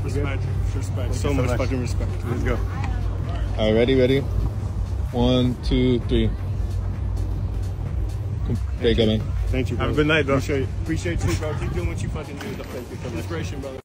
Respect. So much fucking respect. Let's go. All right, ready? 1, 2, 3. There you go, man. Thank you, bro. Have a good night, bro. Appreciate you, bro. Keep doing what you fucking do. Thank you so much. Inspiration, brother.